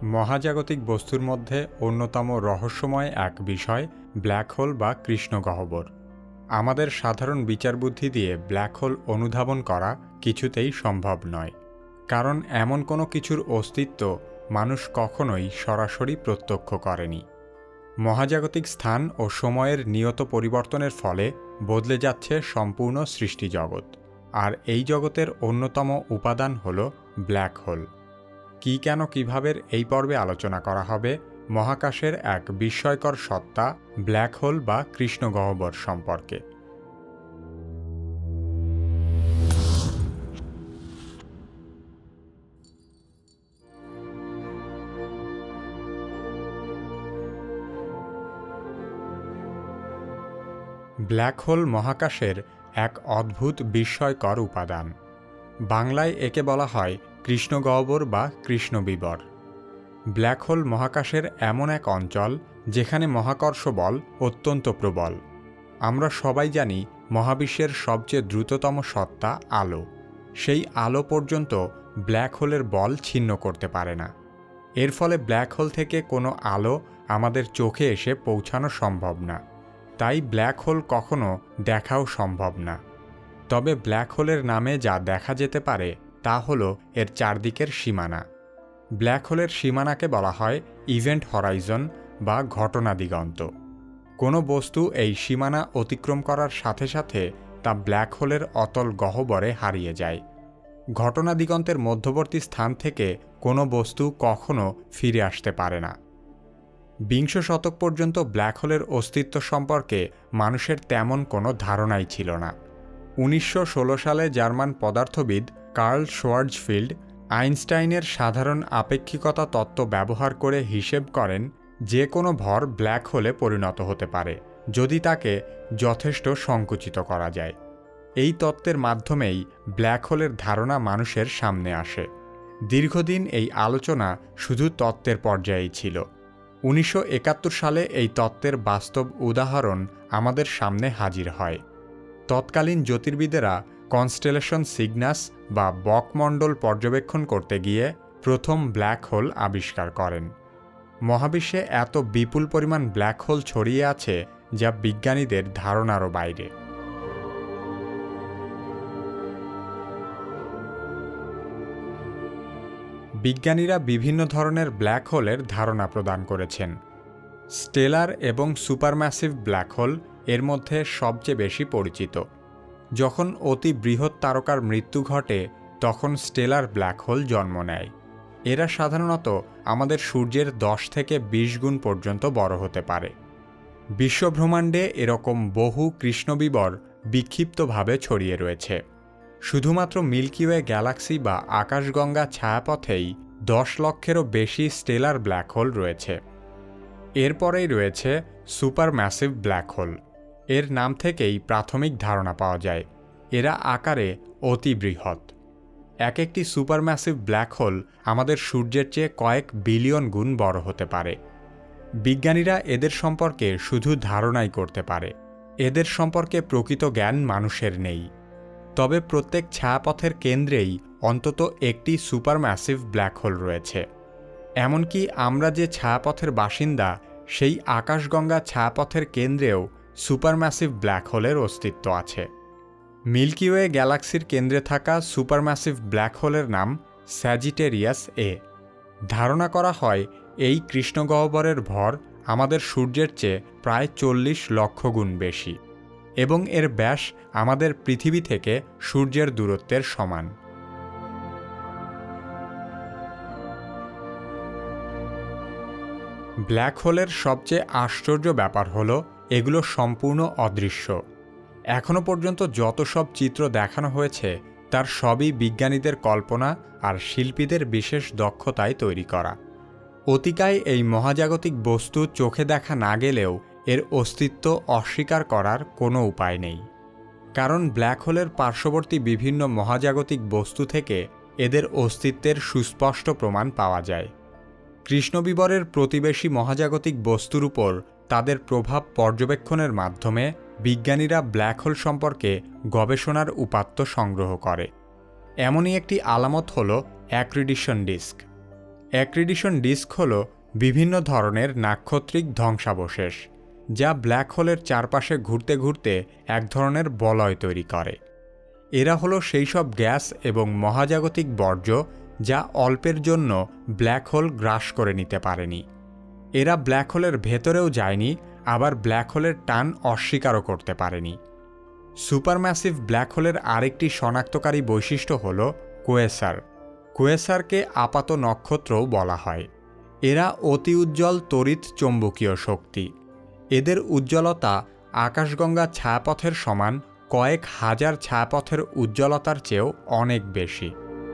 মহাজাগতিক বস্তুর মধ্যে অন্যতম রহস্যময় এক বিষয় ব্ল্যাক হোল বা কৃষ্ণগহ্বর। আমাদের সাধারণ বিচারবুদ্ধি দিয়ে ব্ল্যাক হোল অনুধাবন করা কিছুতেই সম্ভব নয়, কারণ এমন কোনো কিছুর অস্তিত্ব মানুষ কখনোই সরাসরি প্রত্যক্ষ করেনি। মহাজাগতিক স্থান ও সময়ের নিয়ত পরিবর্তনের ফলে বদলে যাচ্ছে সম্পূর্ণ সৃষ্টিজগৎ, আর এই জগতের অন্যতম উপাদান হল ব্ল্যাক হোল। কি কেন কিভাবে এই পর্বে আলোচনা করা হবে মহাকাশের এক বিস্ময়কর সত্তা ব্ল্যাক হোল বা কৃষ্ণগহ্বর সম্পর্কে। ব্ল্যাক হোল মহাকাশের এক অদ্ভুত বিস্ময়কর উপাদান। বাংলায় একে বলা হয় কৃষ্ণগহ্বর বা কৃষ্ণবিবর। ব্ল্যাক হোল মহাকাশের এমন এক অঞ্চল যেখানে মহাকর্ষ বল অত্যন্ত প্রবল। আমরা সবাই জানি মহাবিশ্বের সবচেয়ে দ্রুততম সত্তা আলো। সেই আলো পর্যন্ত ব্ল্যাক হোলের বল ছিন্ন করতে পারে না। এর ফলে ব্ল্যাক হোল থেকে কোনো আলো আমাদের চোখে এসে পৌঁছানো সম্ভব না, তাই ব্ল্যাক হোল কখনো দেখাও সম্ভব না। তবে ব্ল্যাক হোলের নামে যা দেখা যেতে পারে তা হল এর চারদিকের সীমানা। ব্ল্যাক হোলের সীমানাকে বলা হয় ইভেন্ট হরাইজন বা ঘটনা দিগন্ত। কোনো বস্তু এই সীমানা অতিক্রম করার সাথে সাথে তা ব্ল্যাক হোলের অতল গহ্বরে হারিয়ে যায়। ঘটনা দিগন্তের মধ্যবর্তী স্থান থেকে কোনো বস্তু কখনো ফিরে আসতে পারে না। বিংশ শতক পর্যন্ত ব্ল্যাক হোলের অস্তিত্ব সম্পর্কে মানুষের তেমন কোনো ধারণাই ছিল না। 1916 সালে জার্মান পদার্থবিদ কার্ল শোয়ার্জফিল্ড আইনস্টাইনের সাধারণ আপেক্ষিকতা তত্ত্ব ব্যবহার করে হিসেব করেন যে কোনো ভর ব্ল্যাক হোলে পরিণত হতে পারে যদি তাকে যথেষ্ট সংকুচিত করা যায়। এই তত্ত্বের মাধ্যমেই ব্ল্যাক হোলের ধারণা মানুষের সামনে আসে। দীর্ঘদিন এই আলোচনা শুধু তত্ত্বের পর্যায়েই ছিল। 1971 সালে এই তত্ত্বের বাস্তব উদাহরণ আমাদের সামনে হাজির হয়। তৎকালীন জ্যোতির্বিদেরা কনস্টেলেশন সিগনাস বা বকমণ্ডল পর্যবেক্ষণ করতে গিয়ে প্রথম ব্ল্যাক হোল আবিষ্কার করেন। মহাবিশ্বে এত বিপুল পরিমাণ ব্ল্যাক হোল ছড়িয়ে আছে যা বিজ্ঞানীদের ধারণারও বাইরে। বিজ্ঞানীরা বিভিন্ন ধরনের ব্ল্যাক হোলের ধারণা প্রদান করেছেন। স্টেলার এবং সুপারম্যাসিভ ব্ল্যাক হোল এর মধ্যে সবচেয়ে বেশি পরিচিত। যখন অতি বৃহৎ তারকার মৃত্যু ঘটে তখন স্টেলার ব্ল্যাক হোল জন্ম নেয়। এরা সাধারণত আমাদের সূর্যের 10 থেকে 20 গুণ পর্যন্ত বড় হতে পারে। বিশ্বব্রহ্মাণ্ডে এরকম বহু কৃষ্ণবিবর বিক্ষিপ্তভাবে ছড়িয়ে রয়েছে। শুধুমাত্র মিল্কি ওয়ে গ্যালাক্সি বা আকাশগঙ্গা ছায়াপথেই 10 লক্ষেরও বেশি স্টেলার ব্ল্যাক হোল রয়েছে। এরপরেই রয়েছে সুপারম্যাসিভ ব্ল্যাক হোল। এর নাম থেকেই প্রাথমিক ধারণা পাওয়া যায়, এরা আকারে অতি বৃহৎ। এক একটি সুপারম্যাসিভ ব্ল্যাক হোল আমাদের সূর্যের চেয়ে কয়েক বিলিয়ন গুণ বড় হতে পারে। বিজ্ঞানীরা এদের সম্পর্কে শুধু ধারণাই করতে পারে। এদের সম্পর্কে প্রকৃত জ্ঞান মানুষের নেই। তবে প্রত্যেক ছায়াপথের কেন্দ্রেই অন্তত একটি সুপারম্যাসিভ ব্ল্যাক হোল রয়েছে। এমনকি আমরা যে ছায়াপথের বাসিন্দা সেই আকাশগঙ্গা ছায়াপথের কেন্দ্রেও সুপারম্যাসিভ ব্ল্যাক হোলের অস্তিত্ব আছে। মিল্কি ওয়ে গ্যালাক্সির কেন্দ্রে থাকা সুপারম্যাসিভ ব্ল্যাক হোলের নাম স্যাজিটেরিয়াস এ। ধারণা করা হয় এই কৃষ্ণগহ্বরের ভর আমাদের সূর্যের চেয়ে প্রায় 40 লক্ষ গুণ বেশি এবং এর ব্যাস আমাদের পৃথিবী থেকে সূর্যের দূরত্বের সমান। ব্ল্যাক হোলের সবচেয়ে আশ্চর্য ব্যাপার হল এগুলো সম্পূর্ণ অদৃশ্য। এখনও পর্যন্ত যত সব চিত্র দেখানো হয়েছে তার সবই বিজ্ঞানীদের কল্পনা আর শিল্পীদের বিশেষ দক্ষতায় তৈরি করা। অতিকায় এই মহাজাগতিক বস্তু চোখে দেখা না গেলেও এর অস্তিত্ব অস্বীকার করার কোনো উপায় নেই, কারণ ব্ল্যাক হোলের পার্শ্ববর্তী বিভিন্ন মহাজাগতিক বস্তু থেকে এদের অস্তিত্বের সুস্পষ্ট প্রমাণ পাওয়া যায়। কৃষ্ণবিবরের প্রতিবেশী মহাজাগতিক বস্তুর উপর তাদের প্রভাব পর্যবেক্ষণের মাধ্যমে বিজ্ঞানীরা ব্ল্যাক হোল সম্পর্কে গবেষণার উপাত্ত সংগ্রহ করে। এমনই একটি আলামত হল অ্যাক্রিডিশন ডিস্ক। অ্যাক্রিডিশন ডিস্ক হল বিভিন্ন ধরনের নাক্ষত্রিক ধ্বংসাবশেষ যা ব্ল্যাক হোলের চারপাশে ঘুরতে ঘুরতে এক ধরনের বলয় তৈরি করে। এরা হলো সেই সব গ্যাস এবং মহাজাগতিক বর্জ্য যা অল্পের জন্য ব্ল্যাক হোল গ্রাস করে নিতে পারেনি। এরা ব্ল্যাক হোলের ভেতরেও যায়নি, আবার ব্ল্যাক হোলের টান অস্বীকারও করতে পারেনি। সুপারম্যাসিভ ব্ল্যাক হোলের আরেকটি শনাক্তকারী বৈশিষ্ট্য হল কোয়েসার। কোয়েসারকে আপাত নক্ষত্রও বলা হয়। এরা অতি উজ্জ্বল তড়িৎ চৌম্বকীয় শক্তি। এদের উজ্জ্বলতা আকাশগঙ্গা ছায়াপথের সমান, কয়েক হাজার ছায়াপথের উজ্জ্বলতার চেয়েও অনেক বেশি।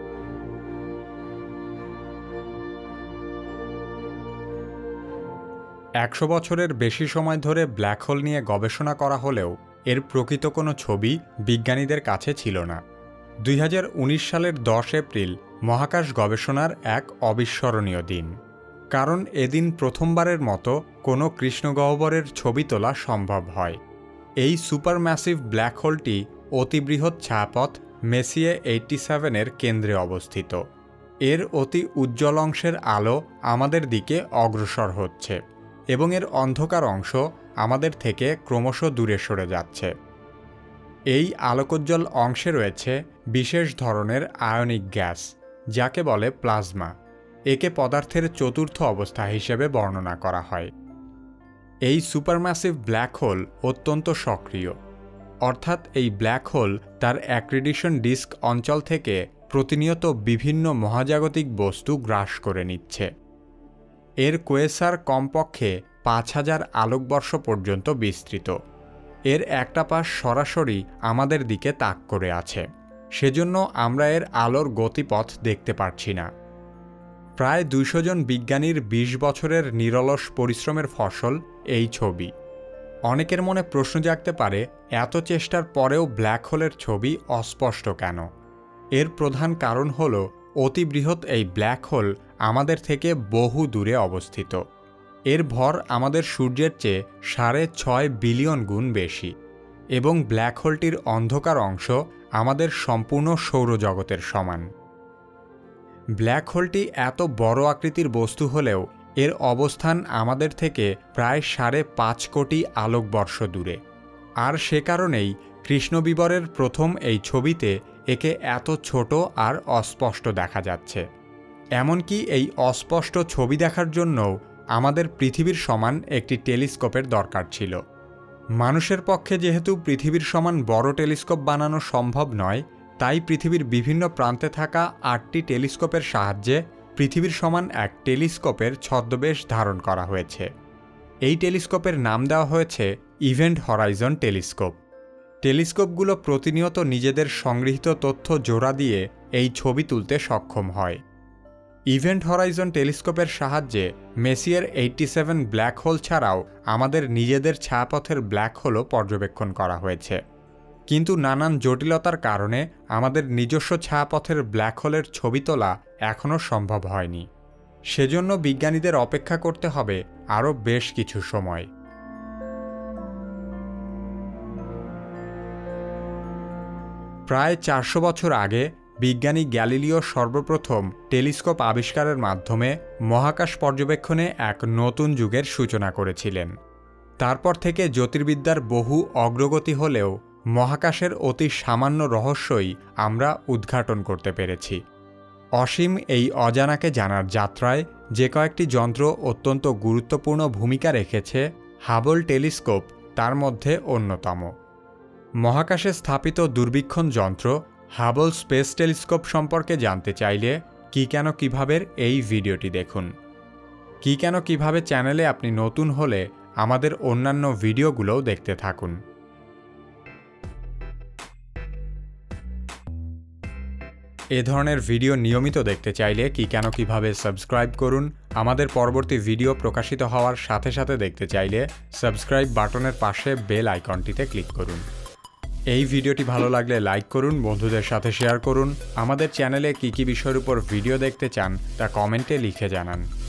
একশো বছরের বেশি সময় ধরে ব্ল্যাক হোল নিয়ে গবেষণা করা হলেও এর প্রকৃত কোনো ছবি বিজ্ঞানীদের কাছে ছিল না। 2019 সালের 10 এপ্রিল মহাকাশ গবেষণার এক অবিস্মরণীয় দিন, কারণ এদিন প্রথমবারের মতো কোনো কৃষ্ণগহ্বরের ছবি তোলা সম্ভব হয়। এই সুপারম্যাসিভ ব্ল্যাক হোলটি অতিবৃহৎ ছায়াপথ মেসিয়ে 87-এর কেন্দ্রে অবস্থিত। এর অতি উজ্জ্বল অংশের আলো আমাদের দিকে অগ্রসর হচ্ছে এবং এর অন্ধকার অংশ আমাদের থেকে ক্রমশ দূরে সরে যাচ্ছে। এই আলোকোজ্জ্বল অংশে রয়েছে বিশেষ ধরনের আয়নিক গ্যাস, যাকে বলে প্লাজমা। একে পদার্থের চতুর্থ অবস্থা হিসেবে বর্ণনা করা হয়। এই সুপারম্যাসিভ ব্ল্যাক হোল অত্যন্ত সক্রিয়, অর্থাৎ এই ব্ল্যাক হোল তার অ্যাক্রিডিশন ডিস্ক অঞ্চল থেকে প্রতিনিয়ত বিভিন্ন মহাজাগতিক বস্তু গ্রাস করে নিচ্ছে। এর কোয়েসার কমপক্ষে 5000 আলোকবর্ষ পর্যন্ত বিস্তৃত। এর একটা পাশ সরাসরি আমাদের দিকে তাক করে আছে, সেজন্য আমরা এর আলোর গতিপথ দেখতে পারছি না। প্রায় 200 জন বিজ্ঞানীর 20 বছরের নিরলস পরিশ্রমের ফসল এই ছবি। অনেকের মনে প্রশ্ন জাগতে পারে, এত চেষ্টার পরেও ব্ল্যাক হোলের ছবি অস্পষ্ট কেন? এর প্রধান কারণ হল অতিবৃহৎ এই ব্ল্যাক হোল আমাদের থেকে বহু দূরে অবস্থিত। এর ভর আমাদের সূর্যের চেয়ে 6.5 বিলিয়ন গুণ বেশি এবং ব্ল্যাক হোলটির অন্ধকার অংশ আমাদের সম্পূর্ণ সৌরজগতের সমান। ব্ল্যাক হোলটি এত বড় আকৃতির বস্তু হলেও এর অবস্থান আমাদের থেকে প্রায় 5.5 কোটি আলোকবর্ষ দূরে। আর সে কারণেই কৃষ্ণবিবরের প্রথম এই ছবিতে একে এত ছোট আর অস্পষ্ট দেখা যাচ্ছে। এমনকি এই অস্পষ্ট ছবি দেখার জন্যও আমাদের পৃথিবীর সমান একটি টেলিস্কোপের দরকার ছিল। মানুষের পক্ষে যেহেতু পৃথিবীর সমান বড় টেলিস্কোপ বানানো সম্ভব নয়, তাই পৃথিবীর বিভিন্ন প্রান্তে থাকা 8টি টেলিস্কোপের সাহায্যে পৃথিবীর সমান এক টেলিস্কোপের ছদ্মবেশ ধারণ করা হয়েছে। এই টেলিস্কোপের নাম দেওয়া হয়েছে ইভেন্ট হরাইজন টেলিস্কোপ। টেলিস্কোপগুলো প্রতিনিয়ত নিজেদের সংগৃহীত তথ্য জোড়া দিয়ে এই ছবি তুলতে সক্ষম হয়। ইভেন্ট হরাইজন টেলিস্কোপের সাহায্যে মেসিয়ার 87 ব্ল্যাক হোল ছাড়াও আমাদের নিজেদের ছায়াপথের ব্ল্যাক হোলও পর্যবেক্ষণ করা হয়েছে। কিন্তু নানান জটিলতার কারণে আমাদের নিজস্ব ছায়াপথের ব্ল্যাক হোলের ছবি তোলা এখনও সম্ভব হয়নি। সেজন্য বিজ্ঞানীদের অপেক্ষা করতে হবে আরও বেশ কিছু সময়। প্রায় 400 বছর আগে বিজ্ঞানী গ্যালিলিও সর্বপ্রথম টেলিস্কোপ আবিষ্কারের মাধ্যমে মহাকাশ পর্যবেক্ষণে এক নতুন যুগের সূচনা করেছিলেন। তারপর থেকে জ্যোতির্বিদ্যার বহু অগ্রগতি হলেও মহাকাশের অতি সামান্য রহস্যই আমরা উদ্ঘাটন করতে পেরেছি। অসীম এই অজানাকে জানার যাত্রায় যে কয়েকটি যন্ত্র অত্যন্ত গুরুত্বপূর্ণ ভূমিকা রেখেছে, হাবল টেলিস্কোপ তার মধ্যে অন্যতম। মহাকাশে স্থাপিত দূরবীক্ষণ যন্ত্র হাবল স্পেস টেলিস্কোপ সম্পর্কে জানতে চাইলে কি কেন কিভাবের এই ভিডিওটি দেখুন। কি কেন কিভাবে চ্যানেলে আপনি নতুন হলে আমাদের অন্যান্য ভিডিওগুলোও দেখতে থাকুন। এ ধরনের ভিডিও নিয়মিত দেখতে চাইলে কি কেন কিভাবে সাবস্ক্রাইব করুন। আমাদের পরবর্তী ভিডিও প্রকাশিত হওয়ার সাথে সাথে দেখতে চাইলে সাবস্ক্রাইব বাটনের পাশে বেল আইকনটিতে ক্লিক করুন। এই ভিডিওটি ভালো লাগলে লাইক করুন, বন্ধুদের সাথে শেয়ার করুন। আমাদের চ্যানেলে কি বিষয়ের উপর ভিডিও দেখতে চান তা কমেন্টে লিখে জানান।